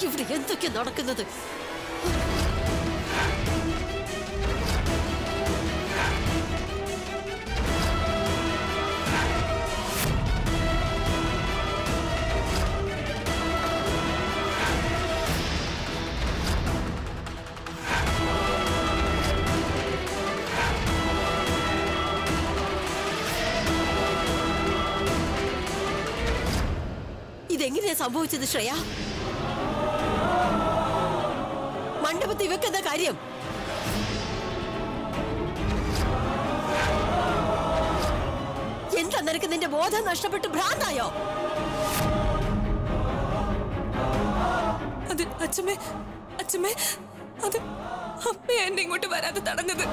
ഇവിടെ എന്തൊക്കെ നടക്കുന്നത്? ഇതെങ്ങനെയാ സംഭവിച്ചത് ശ്രേയ? മണ്ഡപത്തിൽ ഇവക്കെന്താ കാര്യം? എന്താ നിനക്ക് നിന്റെ ബോധം നഷ്ടപ്പെട്ട് ഭ്രാന്തായോ? അത് അച്ഛമ്മേ, അച്ഛമ്മേ, അത് അമ്മ എന്നെ ഇങ്ങോട്ട് വരാതെ തടഞ്ഞത്.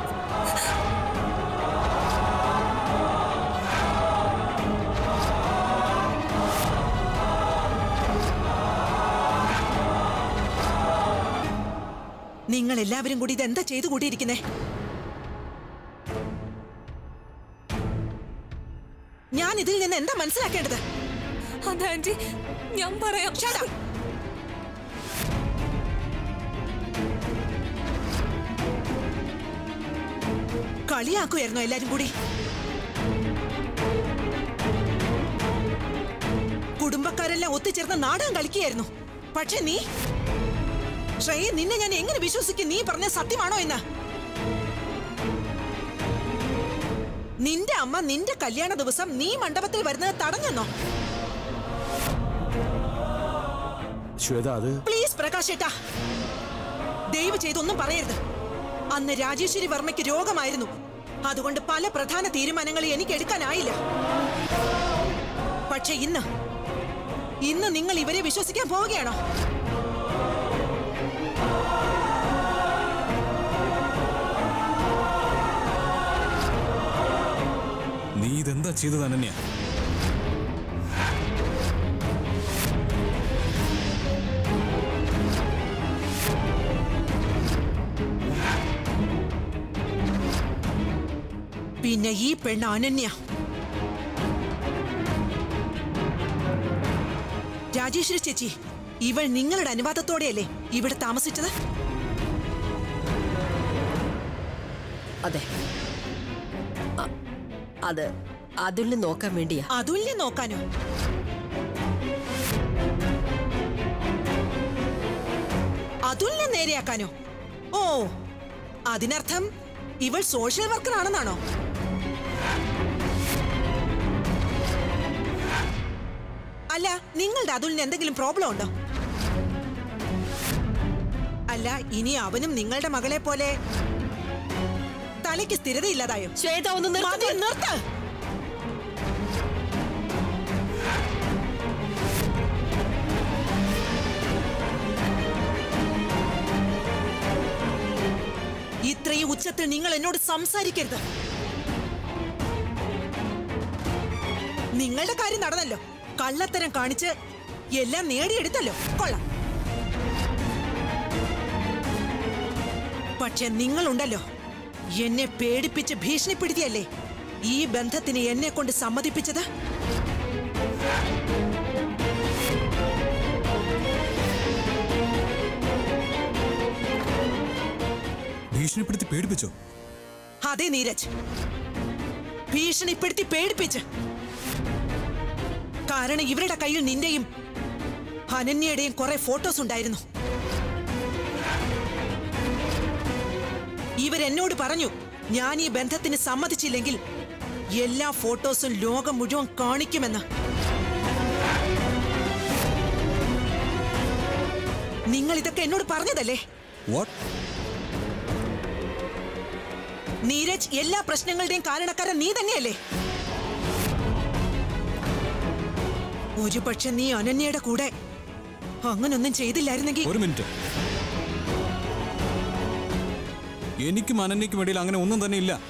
നിങ്ങൾ എല്ലാവരും കൂടി ഇതെന്താ ചെയ്തു കൂട്ടിയിരിക്കുന്നേ? ഞാൻ ഇതിൽ നിന്ന് എന്താ മനസ്സിലാക്കേണ്ടത്? അത് ആന്റി, ഞാൻ പറയാം. കളിയാക്കുമായിരുന്നോ എല്ലാരും കൂടി? കുടുംബക്കാരെല്ലാം ഒത്തുചേർന്ന് നാടകം കളിക്കുകയായിരുന്നു. പക്ഷെ നീ ശ്രേയ, നിന്നെ ഞാൻ എങ്ങനെ വിശ്വസിക്കും? നീ പറഞ്ഞ സത്യമാണോ എന്ന്? നിന്റെ അമ്മ നിന്റെ കല്യാണ ദിവസം നീ മണ്ഡപത്തിൽ വരുന്നത് തടഞ്ഞെന്നോ? പ്ലീസ് പ്രകാശ് ഏട്ടാ, ദയവ് ചെയ്തൊന്നും പറയരുത്. അന്ന് രാജേശ്വരി വർമ്മയ്ക്ക് രോഗമായിരുന്നു. അതുകൊണ്ട് പല പ്രധാന തീരുമാനങ്ങളും എനിക്ക് എടുക്കാനായില്ല. പക്ഷെ ഇന്ന് നിങ്ങൾ ഇവരെ വിശ്വസിക്കാൻ പോവുകയാണോ? നീ ഇതെന്താ ചെയ്തത് അനന്യ? പിന്നെ ഈ പെണ്ണ് അനന്യ, രാജേശ്വരി ചേച്ചി, ഇവൾ നിങ്ങളുടെ അനുവാദത്തോടെയല്ലേ ഇവിടെ താമസിച്ചത്? അതെ, അത് അതുല്യ നോക്കാൻ വേണ്ടിയാ. അതുല്യ നോക്കാനോ? അതുല്യ നേരെയാക്കാനോ? ഓ, അതിനർത്ഥം ഇവൾ സോഷ്യൽ വർക്കർ ആണെന്നാണോ? അല്ല, നിങ്ങളുടെ അതുലിന് എന്തെങ്കിലും പ്രോബ്ലം ഉണ്ടോ? അല്ല, ഇനി അവനും നിങ്ങളുടെ മകളെ പോലെ തലയ്ക്ക് സ്ഥിരതയില്ലാതായോ? ശ്വേത, ഒന്ന് നിർത്ത്. ഇത്രയും ഉച്ചത്തിൽ നിങ്ങൾ എന്നോട് സംസാരിക്കരുത്. നിങ്ങളുടെ കാര്യം നടന്നല്ലോ. കള്ളത്തരം കാണിച്ച് എല്ലാം നേടിയെടുത്തല്ലോ. കൊള്ളാം. പക്ഷെ നിങ്ങളുണ്ടല്ലോ, എന്നെ പേടിപ്പിച്ച് ഭീഷണിപ്പെടുത്തിയല്ലേ ഈ ബന്ധത്തിന് എന്നെ കൊണ്ട് സമ്മതിപ്പിച്ചത്. ഭീഷണിപ്പെടുത്തി പേടിപ്പിച്ചോ? അതെ നീരജ്, ഭീഷണിപ്പെടുത്തി പേടിപ്പിച്ച്. കാരണം ഇവരുടെ കയ്യിൽ നിന്റെയും അനന്യയുടെയും കുറെ ഫോട്ടോസ് ഉണ്ടായിരുന്നു. ഇവരെന്നോട് പറഞ്ഞു, ഞാൻ ഈ ബന്ധത്തിന് സമ്മതിച്ചില്ലെങ്കിൽ എല്ലാ ഫോട്ടോസും ലോകം മുഴുവൻ കാണിക്കുമെന്ന്. നിങ്ങൾ ഇതൊക്കെ എന്നോട് പറഞ്ഞതല്ലേ? നീരജ്, എല്ലാ പ്രശ്നങ്ങളുടെയും കാരണക്കാരൻ നീ തന്നെയല്ലേ? ഒരുപക്ഷെ നീ അനന്യയുടെ കൂടെ അങ്ങനൊന്നും ചെയ്തില്ലായിരുന്നെങ്കിൽ. ഒരു മിനിറ്റ്, എനിക്കും അനന്യയ്ക്കും ഇടയിൽ അങ്ങനെ ഒന്നും തന്നെ ഇല്ല.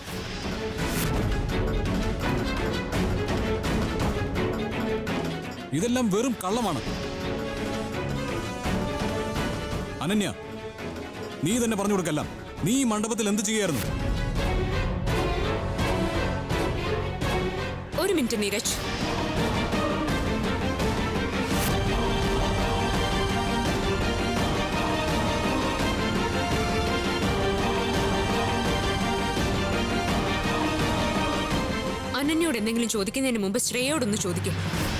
ഇതെല്ലാം വെറും കള്ളമാണ്. അനന്യ, നീ തന്നെ പറഞ്ഞു കൊടുക്കല്ല, നീ ഈ മണ്ഡപത്തിൽ എന്ത് ചെയ്യായിരുന്നു? ഒരു മിനിറ്റ് നീരജ്, എന്നോട് എന്തെങ്കിലും ചോദിക്കുന്നതിന് മുമ്പ് ശ്രേയോടൊന്ന് ചോദിക്കും.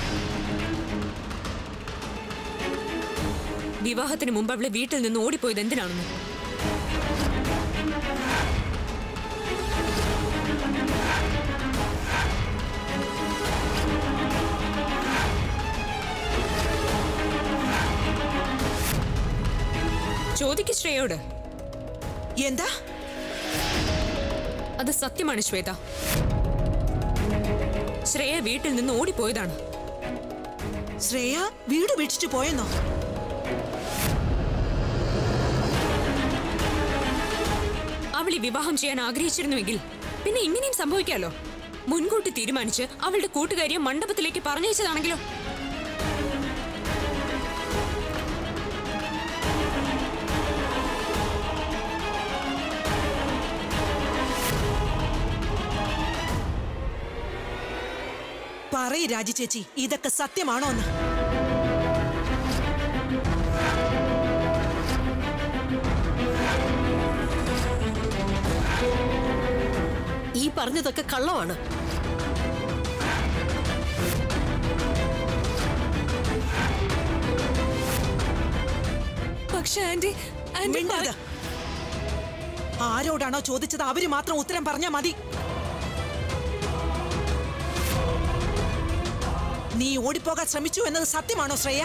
വിവാഹത്തിന് മുമ്പ് അവളെ വീട്ടിൽ നിന്ന് ഓടിപ്പോയത് എന്തിനാണെന്ന്. ചോദിക്ക് ശ്രേയോട്. എന്താ? അത് സത്യമാണ് ശ്വേത. ശ്രേയ വീട്ടിൽ നിന്ന് ഓടിപ്പോയതാണ്. ശ്രേയ വീട് വിട്ടിട്ട് പോയെന്നോ? അവൾ ഈ വിവാഹം ചെയ്യാൻ ആഗ്രഹിച്ചിരുന്നുവെങ്കിൽ പിന്നെ ഇങ്ങനെയും സംഭവിക്കാലോ. മുൻകൂട്ടി തീരുമാനിച്ച് അവളുടെ കൂട്ടുകാരിയെ മണ്ഡപത്തിലേക്ക് പറഞ്ഞയച്ചതാണെങ്കിലോ? പറയ് രാജി ചേച്ചി, ഇതൊക്കെ സത്യമാണോ എന്ന്? ഈ പറഞ്ഞതൊക്കെ കള്ളമാണ്. പക്ഷെ ആന്റി, മിണ്ടരുത്. ആരോടാണോ ചോദിച്ചത് അവര് മാത്രം ഉത്തരം പറഞ്ഞാ മതി. നീ ഓടിപ്പോകാൻ ശ്രമിച്ചു എന്നത് സത്യമാണോ ശ്രേയ?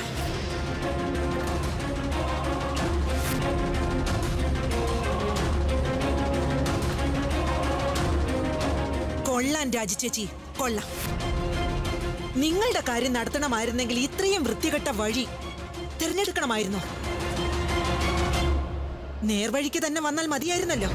കൊള്ളാൻ രാജി ചേച്ചി, കൊള്ളാം. നിങ്ങളുടെ കാര്യം നടത്തണമായിരുന്നെങ്കിൽ ഇത്രയും വൃത്തികെട്ട വഴി തിരഞ്ഞെടുക്കണമായിരുന്നോ? നേർവഴിക്ക് തന്നെ വന്നാൽ മതിയായിരുന്നല്ലോ.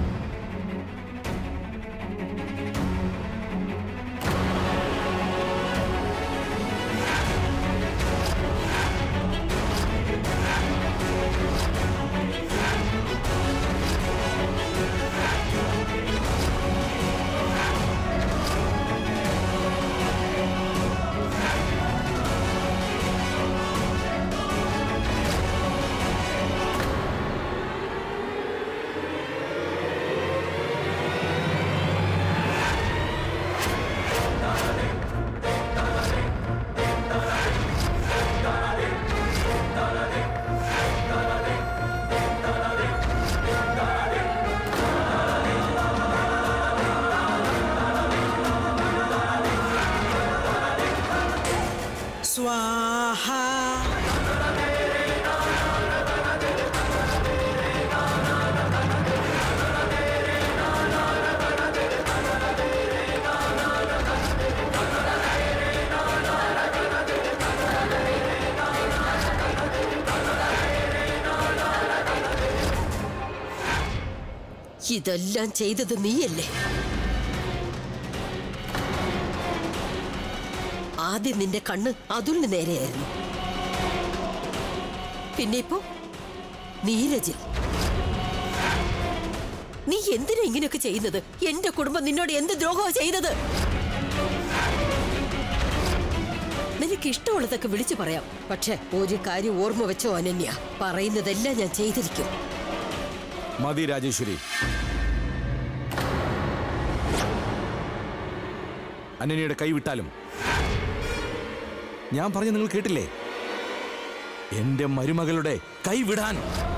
സ്വാഹ. ഇതെല്ലാം ചെയ്തത് നീയല്ലേ? ആദ്യം നിന്റെ കണ്ണ് അതുലിന് നേരെയായിരുന്നു, പിന്നെ ഇപ്പോ നീരജിൽ. നീ എന്തിനാ ഇങ്ങനെയൊക്കെ ചെയ്യുന്നത്? എന്റെ കുടുംബം നിന്നോട് എന്ത് ദ്രോഹമാണ് ചെയ്തത്? നിനക്ക് ഇഷ്ടമുള്ളതൊക്കെ വിളിച്ചു പറയാം, പക്ഷെ ഒരു കാര്യം ഓർമ്മ വെച്ചോ അനന്യ, പറയുന്നതെല്ലാം ഞാൻ ചെയ്തിരിക്കും. മതി രാജേശ്വരി. അനന്യയുടെ കൈവിട്ടാലും ഞാൻ പറഞ്ഞു നിങ്ങൾ കേട്ടില്ലേ? എന്റെ മരുമകളുടെ കൈവിടാൻ.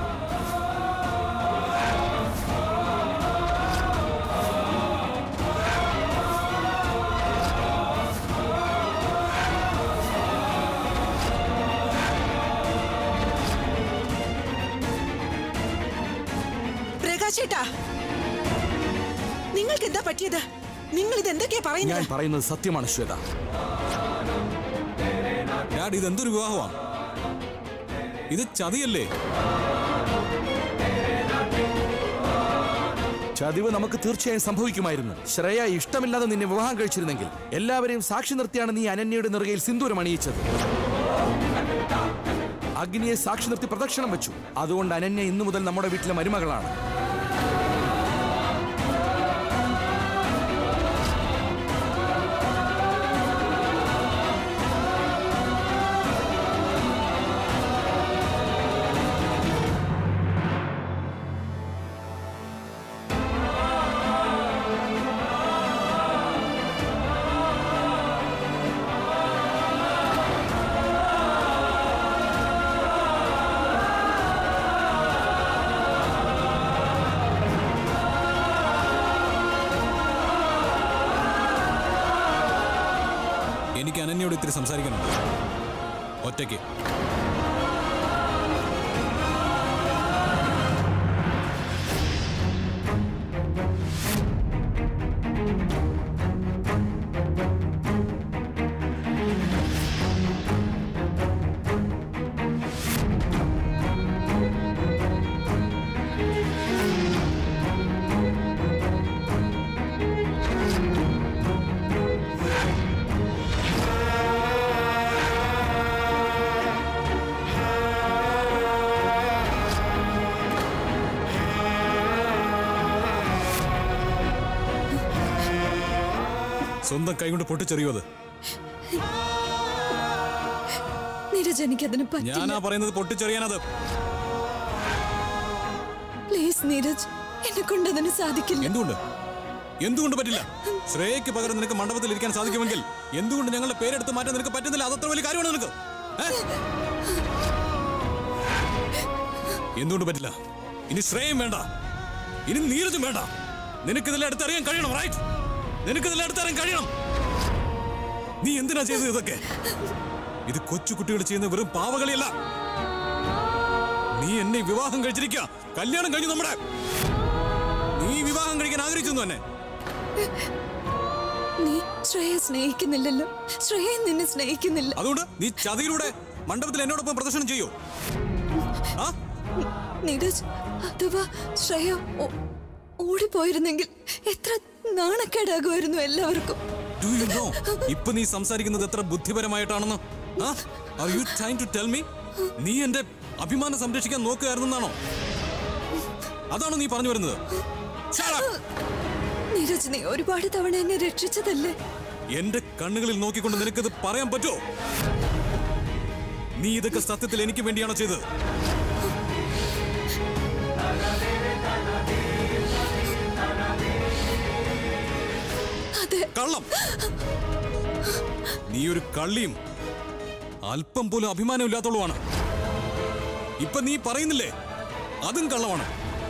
പ്രകാശേട്ടാ, നിങ്ങൾക്ക് എന്താ പറ്റിയത്? നിങ്ങൾ ഇതെന്തൊക്കെയാ പറയുന്നത്? ഞാൻ പറയുന്നത് സത്യമാണ് ശ്വേത. ഡാഡ്, ഇതെന്തൊരു വിവാഹമാ? ഇത് ചതിയല്ലേ? ചതിവ് നമുക്ക് തീർച്ചയായും സംഭവിക്കുമായിരുന്നു. ശ്രേയ ഇഷ്ടമില്ലാതെ നിന്നെ വിവാഹം കഴിച്ചിരുന്നെങ്കിൽ എല്ലാവരെയും സാക്ഷി നിർത്തിയാണ് നീ അനന്യയുടെ നെറുകയിൽ സിന്ദൂരം അണിയിച്ചത്. അഗ്നിയെ സാക്ഷി നിർത്തി പ്രദക്ഷിണം വെച്ചു. അതുകൊണ്ട് അനന്യ ഇന്നു മുതൽ നമ്മുടെ വീട്ടിലെ മരുമകളാണ്. അനന്യയോട് ഇത്തിരി സംസാരിക്കാനുണ്ട്. ഒറ്റയ്ക്ക്. സ്വന്തം കൈകൊണ്ട് പൊട്ടിച്ചെറിയോ അത്? നീരജ്, എനിക്കതിന് പറ്റില്ല. ഞാനാ പറയുന്നത് പൊട്ടിച്ചെറിയാനത്. പ്ലീസ് നീരജ്, എന്നെ കൊണ്ട് അതിന് സാധിക്കില്ല. എന്തുകൊണ്ട്? എന്തുകൊണ്ട് പറ്റില്ല? ശ്രേയയ്ക്ക് പകരം നിനക്ക് മണ്ഡപത്തിൽ ഇരിക്കാൻ സാധിക്കുമെങ്കിൽ എന്തുകൊണ്ട് ഞങ്ങളുടെ പേരെടുത്ത് മാറ്റാൻ നിനക്ക് പറ്റുന്നില്ല? അതത്ര വലിയ കാര്യമാണ് നിനക്ക്. എന്തുകൊണ്ട് പറ്റില്ല? ഇനി ശ്രേയം വേണ്ട, ഇനി നീരജും വേണ്ട. നിനക്കിതെല്ലാം അടുത്തറിയാൻ കഴിയണം, റൈറ്റ്? നിനക്കിതെല്ലാം അടുത്തറിയാൻ കഴിയണം. നീ എന്തിനാ ചെയ്തത് ഇതൊക്കെ? ഇത് കൊച്ചുകുട്ടികൾ ചെയ്യുന്ന വെറും പാവകളിയല്ല. നീ എന്നെ വിവാഹം കഴിച്ചിരിക്കുക. കല്യാണം കഴിഞ്ഞു നമ്മുടെ. നീ വിവാഹം കഴിക്കാൻ ആഗ്രഹിച്ചു തന്നെ. നീ ശ്രേയെ സ്നേഹിക്കുന്നില്ലല്ലോ. ശ്രേയ നിന്നെ സ്നേഹിക്കുന്നില്ല. അതുകൊണ്ട് നീ ചതിയിലൂടെ മണ്ഡപത്തിൽ എന്നോടൊപ്പം പ്രദർശനം ചെയ്യൂ. നീരജ്, അഥവാ ശ്രേയ ഓടിപ്പോയിരുന്നെങ്കിൽ എത്ര നാണക്കേടാകുമായിരുന്നു എല്ലാവർക്കും. ഇപ്പൊ നീ സംസാരിക്കുന്നത് എത്ര ബുദ്ധിപരമായിട്ടാണെന്ന്. Are you trying to tell me നീ എന്റെ അഭിമാനം സംരക്ഷിക്കാൻ നോക്കുകയായിരുന്നാണോ? അതാണോ നീ പറഞ്ഞു വരുന്നത്? നീരജ്, നീ ഒരുപാട് തവണ എന്നെ രക്ഷിച്ചതല്ലേ? എന്റെ കണ്ണുകളിൽ നോക്കിക്കൊണ്ട് നിനക്കത് പറയാൻ പറ്റുമോ? നീ ഇതൊക്കെ സത്യത്തിൽ എനിക്ക് വേണ്ടിയാണോ ചെയ്തത്? കള്ളം. നീ ഒരു കള്ളിയും അല്പം പോലും അഭിമാനമില്ലാത്തോളുമാണ്. ഇപ്പൊ നീ പറയുന്നില്ലേ, അതും കള്ളമാണ്.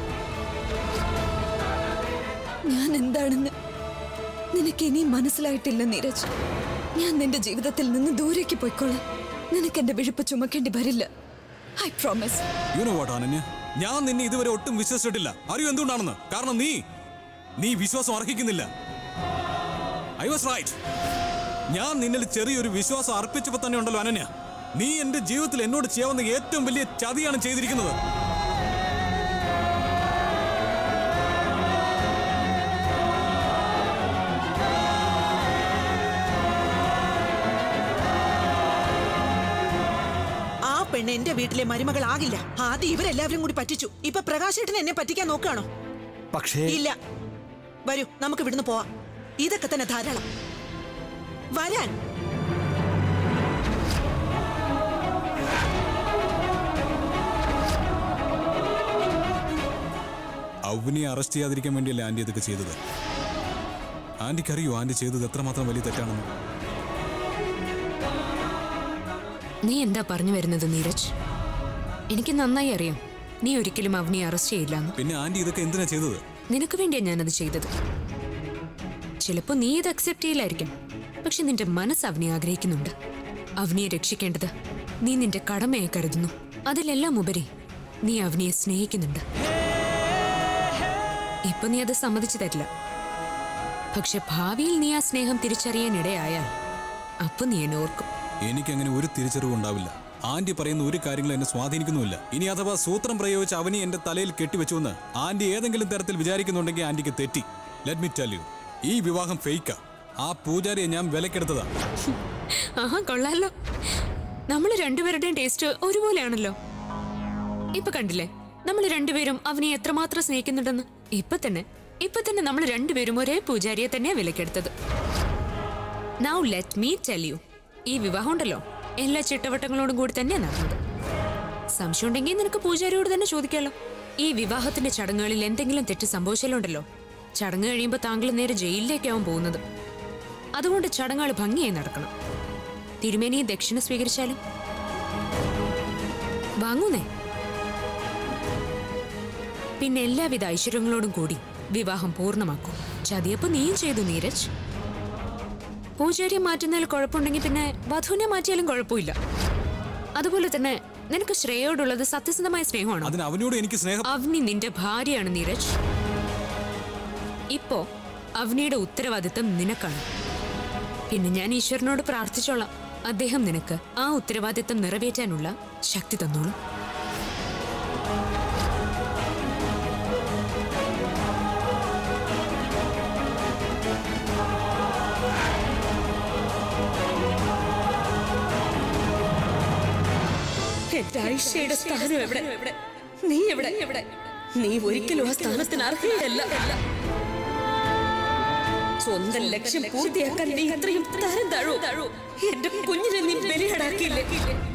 ഞാൻ എന്താണെന്ന് നിനക്ക് ഇനിയും മനസ്സിലായിട്ടില്ല നീരജ്. ഞാൻ നിന്റെ ജീവിതത്തിൽ നിന്ന് ദൂരേക്ക് പോയിക്കോളാം. നിനക്ക് എന്റെ വിഴുപ്പ് ചുമക്കേണ്ടി വരില്ല. I promise. You know what Ananya, ഞാൻ നിന്നെ ഇതുവരെ ഒട്ടും വിശ്വസിച്ചിട്ടില്ല. അറിയോ എന്തുകൊണ്ടാണെന്ന്? കാരണം നീ വിശ്വാസം അർഹിക്കുന്നില്ല. I was right. ഞാൻ നിന്നിൽ ചെറിയൊരു വിശ്വാസം അർപ്പിച്ചപ്പോ തന്നെ ഉണ്ടല്ലോ അനന്യ, നീ എന്റെ ജീവിതത്തിൽ എന്നോട് ചെയ്യാവുന്ന ഏറ്റവും വലിയ ചതിയാണ് ചെയ്തിരിക്കുന്നത്. ആ പെണ്ണ് എന്റെ വീട്ടിലെ മരുമകളാകില്ല. ആദ്യം ഇവരെല്ലാവരും കൂടി പറ്റിച്ചു. ഇപ്പൊ പ്രകാശേട്ടൻ എന്നെ പറ്റിക്കാൻ നോക്കുകയാണോ? പക്ഷേ ഇല്ല. വരൂ, നമുക്ക് ഇവിടുന്ന് പോവാം. ഇതൊക്കെ തന്നെ ധാരാളം. വരാൻ. അവനെ അറസ്റ്റ് ചെയ്യാതിരിക്കാൻ വേണ്ടിയല്ലേ ആന്റി ഇതൊക്കെ ചെയ്തത്? ആന്റിക്കറിയോ ആന്റി ചെയ്തത് എത്രമാത്രം വലിയ തെറ്റാണെന്ന്? നീ എന്താ പറഞ്ഞു വരുന്നത് നീരജ്? എനിക്ക് നന്നായി അറിയാം നീ ഒരിക്കലും അവനെ അറസ്റ്റ് ചെയ്യില്ലെന്ന്. പിന്നെ ആന്റി ഇതൊക്കെ എന്തിനാ ചെയ്തത്? നിനക്ക് വേണ്ടിയാ ഞാനത് ചെയ്തത്. ചിലപ്പോ നീ ഇത് അക്സെപ്റ്റ് ചെയ്യില്ലായിരിക്കും, പക്ഷെ നിന്റെ മനസ്സ് അവനെ ആഗ്രഹിക്കുന്നുണ്ട്. അവനെ രക്ഷിക്കേണ്ടത് നീ നിന്റെ കടമയായി കരുതുന്നു. അതിലെല്ലാം ഉപരി നീ അവനെ സ്നേഹിക്കുന്നുണ്ട്. ഇപ്പൊ നീ അത് സമ്മതിച്ചു തരില്ല. പക്ഷെ ഭാവിയിൽ നീ ആ സ്നേഹം തിരിച്ചറിയാൻ ഇടയായാൽ അപ്പൊ നീ എന്നെ ഓർക്കും. എനിക്കങ്ങനെ ഒരു തിരിച്ചറിവ് ഉണ്ടാവില്ല. ആന്റി പറയുന്ന ഒരു കാര്യങ്ങളും എന്നെ സ്വാധീനിക്കുന്നുമില്ല. ഇനി അഥവാ സൂത്രം പ്രയോഗിച്ച് അവനെ എന്റെ തലയിൽ കെട്ടിവെച്ചുവെന്ന് ആന്റി ഏതെങ്കിലും തരത്തിൽ വിചാരിക്കുന്നുണ്ടെങ്കിൽ ആന്റിക്ക് തെറ്റി. ലെറ്റ് മീ ടെൽ യു, ഈ വിവാഹം ഫേക്കാ. ആ പൂജാരിയെ ഞാൻ വിലക്കെടുത്തതാ. ആഹാ, കൊള്ളാലോ. നമ്മൾ രണ്ടുപേരുടെയും ടേസ്റ്റ് ഒരുപോലെയാണല്ലോ. ഇപ്പൊ കണ്ടില്ലേ നമ്മൾ രണ്ടുപേരും അവനെ എത്രമാത്രം സ്നേഹിക്കുന്നുണ്ടെന്ന്? ഇപ്പൊ തന്നെ നമ്മൾ രണ്ടുപേരും ഒരേ പൂജാരിയെ തന്നെയാ വിലക്കെടുത്തത്. Now let me tell you, ഈ വിവാഹം ഉണ്ടല്ലോ എല്ലാ ചിട്ടവട്ടങ്ങളോടും കൂടി തന്നെയാ നടന്നത്. സംശയം ഉണ്ടെങ്കിൽ നിനക്ക് പൂജാരിയോട് തന്നെ ചോദിക്കാലോ. ഈ വിവാഹത്തിന്റെ ചടങ്ങുകളിൽ എന്തെങ്കിലും തെറ്റ് സംഭവിച്ചാലുണ്ടല്ലോ, ചടങ്ങ് കഴിയുമ്പോൾ താങ്കൾ നേരെ ജയിലിലേക്കാവും പോകുന്നത്. അതുകൊണ്ട് ചടങ്ങുകൾ ഭംഗിയായി നടക്കണം. തിരുമേനി ദക്ഷിണ സ്വീകരിച്ചാലും വാങ്ങൂന്നേ. പിന്നെ എല്ലാവിധ ഐശ്വര്യങ്ങളോടും കൂടി വിവാഹം പൂർണ്ണമാക്കും. ചതിയപ്പോ നീയും ചെയ്തു നീരജ്. പൂജാരിയെ മാറ്റുന്നതിൽ കുഴപ്പമുണ്ടെങ്കിൽ പിന്നെ വധുവിനെ മാറ്റിയാലും കുഴപ്പമില്ല. അതുപോലെ തന്നെ നിനക്ക് ശ്രേയോടുള്ളത് സത്യസന്ധമായ സ്നേഹമാണോ? അതിന് അവനോട് എനിക്ക് സ്നേഹം. അവനി നിന്റെ ഭാര്യയാണ് നീരജ്. ഇപ്പോ അവനിയുടെ ഉത്തരവാദിത്തം നിനക്കാണ്. പിന്നെ ഞാൻ ഈശ്വരനോട് പ്രാർത്ഥിച്ചോളാം, അദ്ദേഹം നിനക്ക് ആ ഉത്തരവാദിത്തം നിറവേറ്റാനുള്ള ശക്തി തന്നോളും. എന്റെ ഐഷയുടെ സ്ഥാനം എവിടെ? നീ എവിടെ? നീ ഒരിക്കലും ആ സ്ഥാനത്തിന് അർഹയല്ല. സ്വന്തം ലക്ഷ്യം പൂർത്തിയാക്കാൻ നീ ഇത്രയും തരം താഴൂ. എന്റെ കുഞ്ഞിനെ നീ ബലിയാടാക്കിയില്ലേ?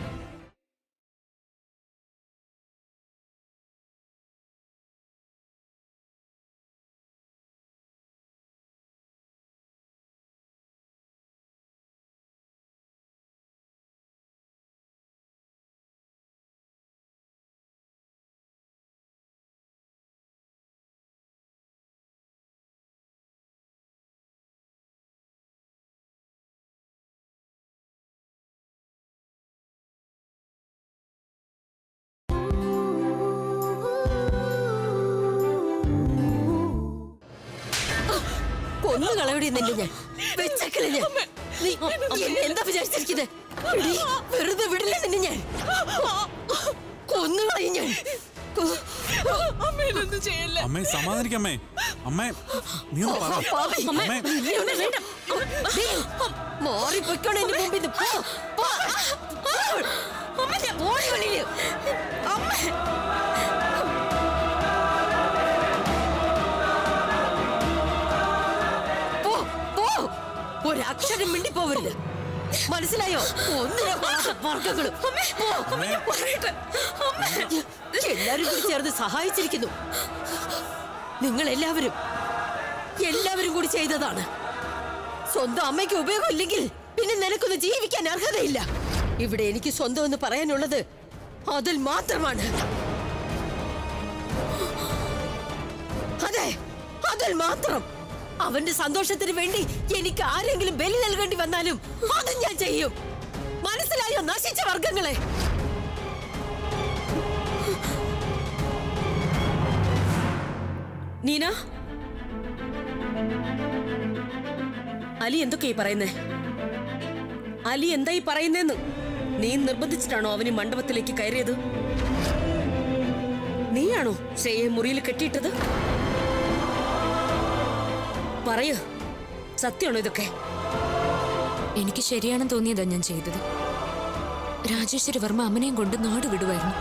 കൊന്നു കളയടി നിന്നെ ഞാൻ. വെച്ചേക്കല ഞാൻ. നീ എന്നെ എന്താ വിചാരിച്ചിരിക്കുന്നത്? വെറുതെ വിടില്ല നിന്നെ ഞാൻ. കൊന്നു കളയും ഞാൻ. അമ്മേ സമാധാനിക്കമ്മേ. അമ്മേ നീ ഒന്ന് പറ. അമ്മേ മാറിപ്പോയിക്കോണെ എന്റെ മുമ്പിൽ നിന്ന്. ഓടി വെളിയില്. ഒരക്ഷരം മിണ്ടി പോവരുത്, മനസ്സിലായോ? ഒന്നിനെ വർഗങ്ങളും എല്ലാരും കൂടി ചേർന്ന് സഹായിച്ചിരിക്കുന്നു. നിങ്ങൾ എല്ലാവരും കൂടി ചെയ്തതാണ്. സ്വന്തം അമ്മയ്ക്ക് ഉപയോഗമില്ലെങ്കിൽ പിന്നെ നിനക്കൊന്ന് ജീവിക്കാൻ അർഹതയില്ല. ഇവിടെ എനിക്ക് സ്വന്തം എന്ന് പറയാനുള്ളത് അതിൽ മാത്രമാണ്. അതെ, അതിൽ മാത്രം. അവന്റെ സന്തോഷത്തിന് വേണ്ടി എനിക്ക് ആരെങ്കിലും ബലി നൽകേണ്ടി വന്നാലും അത് ഞാൻ ചെയ്യും. മനസ്സിലായോ നശിച്ച വർഗങ്ങളെ? നീന, അലി എന്തൊക്കെയായി പറയുന്നേ? അലി എന്തായി പറയുന്നേന്ന്? നീ നിർബന്ധിച്ചിട്ടാണോ അവന് മണ്ഡപത്തിലേക്ക് കയറിയത്? നീയാണോ ശ്രേയെ മുറിയിൽ കെട്ടിയിട്ടത്? പറയൂ, സത്യമാണോ ഇതൊക്കെ? എനിക്ക് ശരിയാണെന്ന് തോന്നിയതാ ഞാൻ ചെയ്തത്. രാജേശ്വരി വർമ്മ അമ്മനെയും കൊണ്ട് നാട് വിടുവായിരുന്നു.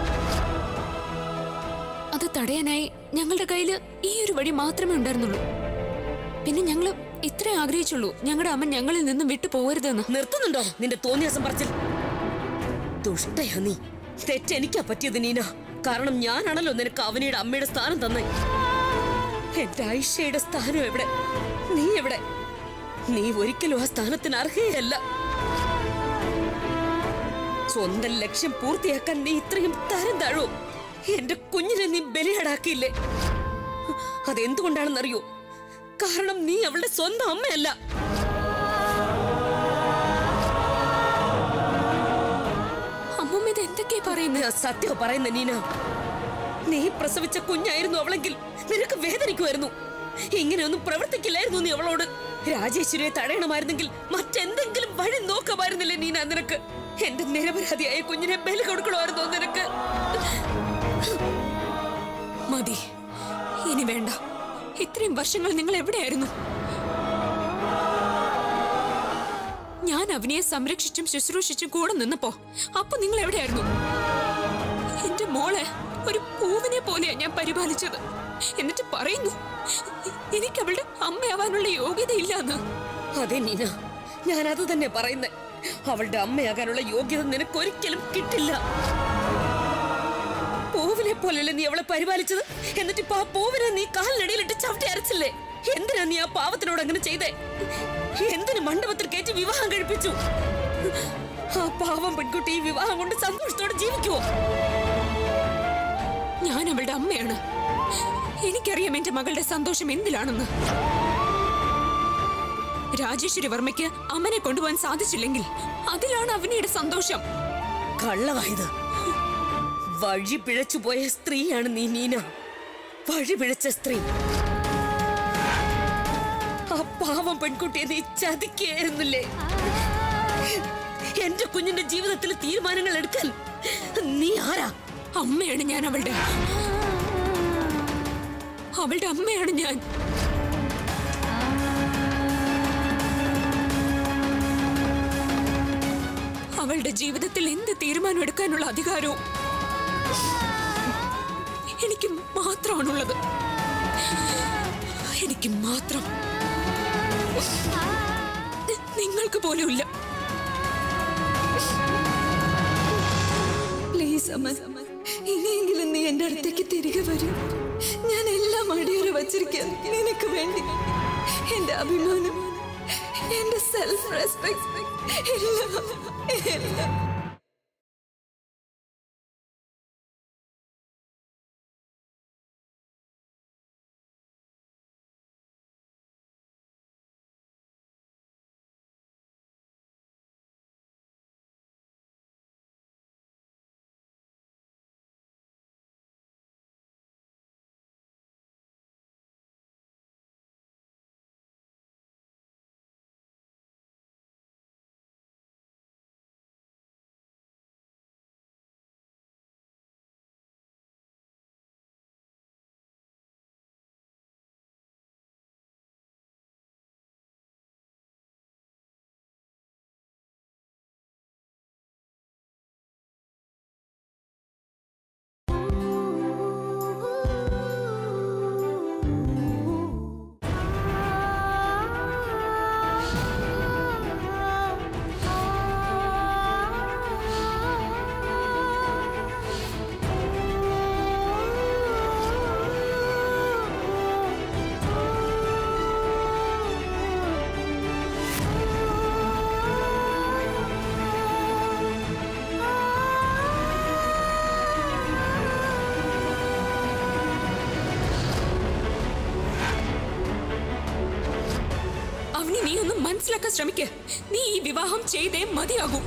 അത് തടയാനായി ഞങ്ങളുടെ കയ്യിൽ ഈ ഒരു വഴി മാത്രമേ ഉണ്ടായിരുന്നുള്ളൂ. പിന്നെ ഞങ്ങള് ഇത്രേ ആഗ്രഹിച്ചുള്ളൂ, ഞങ്ങളുടെ അമ്മ ഞങ്ങളിൽ നിന്നും വിട്ടു പോകരുതെന്ന്. നിർത്തുന്നുണ്ടോ നിന്റെ തോന്നിയാസം പറച്ചിൽ? ദുഷ്ടയാ നീ. തെറ്റെനിക്കാ പറ്റിയത് നീന. കാരണം ഞാനാണല്ലോ നിനക്ക് അവനിയുടെ അമ്മയുടെ സ്ഥാനം തന്നെ. എന്റെ ഐഷയുടെ സ്ഥാനം എവിടെ? നീ എവിടെ? നീ ഒരിക്കലും ആ സ്ഥാനത്തിന് അർഹയല്ല. സ്വന്തം ലക്ഷ്യം പൂർത്തിയാക്കാൻ നീ ഇത്രയും തരം താഴൂ. എന്റെ കുഞ്ഞിനെ നീ ബലിയാടാക്കിയില്ലേ? അതെന്തുകൊണ്ടാണെന്നറിയോ? കാരണം നീ അവളുടെ സ്വന്തം അമ്മയല്ല. അമ്മൂമ്മ ഇത് എന്തൊക്കെയാ പറയുന്നത്? സത്യം പറയുന്ന നീന. നീ പ്രസവിച്ച കുഞ്ഞായിരുന്നു അവളെങ്കിൽ നിനക്ക് വേദനിക്കുമായിരുന്നു. ഇങ്ങനെയൊന്നും പ്രവർത്തിക്കില്ലായിരുന്നു നീ അവളോട്. രാജേശ്വരിയെ തടയണമായിരുന്നെങ്കിൽ മറ്റെന്തെങ്കിലും വഴി നോക്കാമായിരുന്നില്ലേ നീന നിനക്ക്? എന്റെ നിരപരാധിയായ കുഞ്ഞിനെ ബലി കൊടുക്കണമായിരുന്നോ നിനക്ക്? മതി, ഇനി വേണ്ട. ഇത്രയും വർഷങ്ങൾ നിങ്ങൾ എവിടെയായിരുന്നു? ഞാൻ അവനെ സംരക്ഷിച്ചും ശുശ്രൂഷിച്ചും കൂടെ നിന്നപ്പോ അപ്പൊ നിങ്ങൾ എവിടെയായിരുന്നു? എന്റെ മോളെ ഒരു പൂവിനെ പോലെയാ ഞാൻ പരിപാലിച്ചത്. എന്നിട്ട് പറയുന്നു എനിക്ക് അവളുടെ അമ്മയാവാനുള്ള യോഗ്യതയില്ലെന്ന്. അതെ നീന, ഞാൻ അത് തന്നെ പറയുന്നേ. അവളുടെ അമ്മയാകാനുള്ള യോഗ്യത നിനക്ക് ഒരിക്കലും കിട്ടില്ല. പൂവിനെ പോലെയല്ലേ നീ അവളെ പരിപാലിച്ചത്? എന്നിട്ട് ഇപ്പൊ ആ പൂവിനെ നീ കാലിനടിയിലിട്ട് ചവിട്ടി അരച്ചില്ലേ? എന്തിനാ നീ ആ പാവത്തിനോട് അങ്ങനെ ചെയ്തേ? എന്തിനു മണ്ഡപത്തിൽ കയറ്റി വിവാഹം കഴിപ്പിച്ചു? ആ പാവം പെൺകുട്ടി ഈ വിവാഹം കൊണ്ട് സന്തോഷത്തോടെ ജീവിക്കുവോ? ഞാൻ അവളുടെ അമ്മയാണ്. എനിക്കറിയാം എന്റെ മകളുടെ സന്തോഷം എന്തിലാണെന്ന്. രാജേശ്വരി വർമ്മയ്ക്ക് അമ്മനെ കൊണ്ടുപോകാൻ സാധിച്ചില്ലെങ്കിൽ അതിലാണ് അവനിയുടെ സന്തോഷം. കള്ളവായത്. വഴി പിഴച്ചുപോയ സ്ത്രീയാണ് നീ നീന. വഴി പിഴച്ച സ്ത്രീ. ആ പാവം പെൺകുട്ടിയെ നീ ചതിക്കായിരുന്നില്ലേ? എന്റെ കുഞ്ഞിന്റെ ജീവിതത്തിൽ തീരുമാനങ്ങൾ എടുക്കാൻ നീ ആരാ? അമ്മയാണ് ഞാൻ. അവളുടെ അമ്മയാണ് ഞാൻ. അവളുടെ ജീവിതത്തിൽ എന്ത് തീരുമാനം എടുക്കാനുള്ള അധികാരവും എനിക്ക് മാത്രമാണുള്ളത്. എനിക്ക് മാത്രം. നിങ്ങൾക്ക് പോലുമില്ല. പ്ലീസ് അമ്മ, ഇനിയെങ്കിലും നീ എന്റെ അടുത്തേക്ക് തിരികെ വരൂ. ഞാൻ എല്ലാം അടിയറ വച്ചിരിക്കാൻ നിനക്ക് വേണ്ടി. എന്റെ അഭിമാനം, എന്റെ സെൽഫ് റെസ്പെക്ട് എല്ലാം. നീ ഒന്ന് മനസ്സിലാക്കാൻ ശ്രമിക്ക. നീ ഈ വിവാഹം ചെയ്തേ മതിയാകൂ.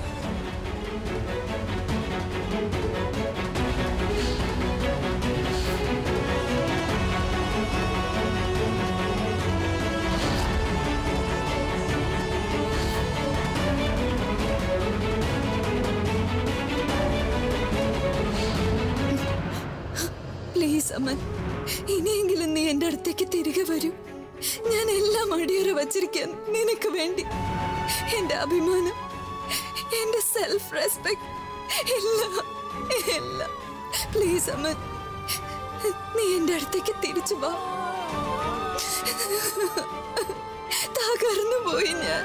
പ്ലീസ് അമ്മൻ, ഇനിയെങ്കിലും നീ എന്റെ അടുത്തേക്ക് തിരികെ വരൂ. ഞാൻ എല്ലാം അടിയറ വച്ചിരിക്കാൻ നിനക്ക് വേണ്ടി. എന്റെ അഭിമാനം, എന്റെ സെൽഫ് റെസ്പെക്ട് എല്ലാം. പ്ലീസ് അമ്മൻ, നീ എന്റെ അടുത്തേക്ക് തിരിച്ചു വാ. തകർന്നു പോയി ഞാൻ.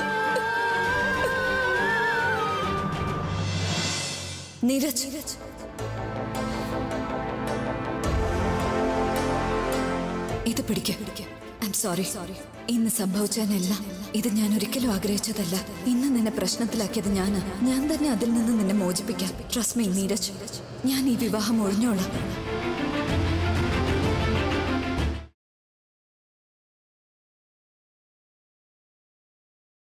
നീരജ്, ഇത് പിടിക്ക. I'm sorry. ഇന്ന് സംഭവിച്ചതിനെല്ലാം ഇത് ഞാൻ ഒരിക്കലും ആഗ്രഹിച്ചതല്ല. ഇന്ന് നിന്നെ പ്രശ്നത്തിലാക്കിയത് ഞാനാ. ഞാൻ തന്നെ അതിൽ നിന്ന് നിന്നെ മോചിപ്പിക്കാം. ട്രസ്റ്റ് മീ നീരജ്, ഞാൻ ഈ വിവാഹം ഒഴിഞ്ഞോളാം.